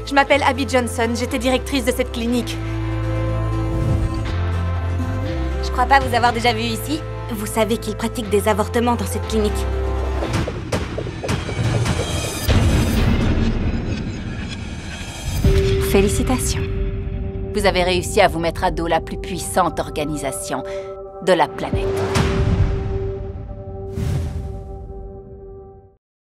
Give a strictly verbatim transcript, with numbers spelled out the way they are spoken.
Je m'appelle Abby Johnson, j'étais directrice de cette clinique. Je crois pas vous avoir déjà vu ici. Vous savez qu'ils pratiquent des avortements dans cette clinique. Félicitations. Vous avez réussi à vous mettre à dos la plus puissante organisation de la planète.